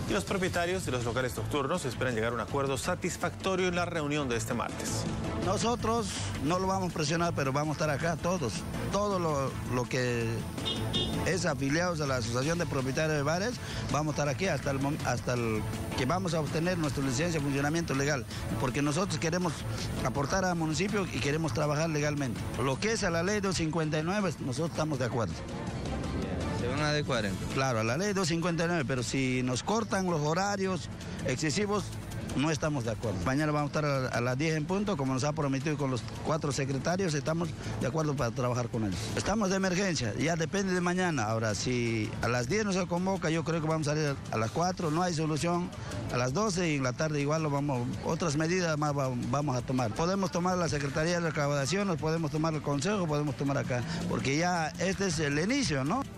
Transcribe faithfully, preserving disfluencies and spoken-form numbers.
Y los propietarios de los locales nocturnos esperan llegar a un acuerdo satisfactorio en la reunión de este martes. Nosotros no lo vamos a presionar, pero vamos a estar acá todos. Todo lo, lo que es afiliados a la Asociación de Propietarios de Bares, vamos a estar aquí hasta el, hasta el que vamos a obtener nuestra licencia de funcionamiento legal, porque nosotros queremos aportar al municipio y queremos trabajar legalmente. Lo que es a la ley doscientos cincuenta y nueve, nosotros estamos de acuerdo. Se van a adecuar entonces. Claro, a la ley doscientos cincuenta y nueve, pero si nos cortan los horarios excesivos, no estamos de acuerdo. Mañana vamos a estar a, a las diez en punto, como nos ha prometido con los cuatro secretarios, estamos de acuerdo para trabajar con ellos. Estamos de emergencia, ya depende de mañana. Ahora, si a las diez nos convoca, yo creo que vamos a salir a las cuatro, no hay solución. A las doce y en la tarde igual lo vamos, otras medidas más vamos a tomar. Podemos tomar la Secretaría de Recaudación, podemos tomar el Consejo, podemos tomar acá, porque ya este es el inicio, ¿no?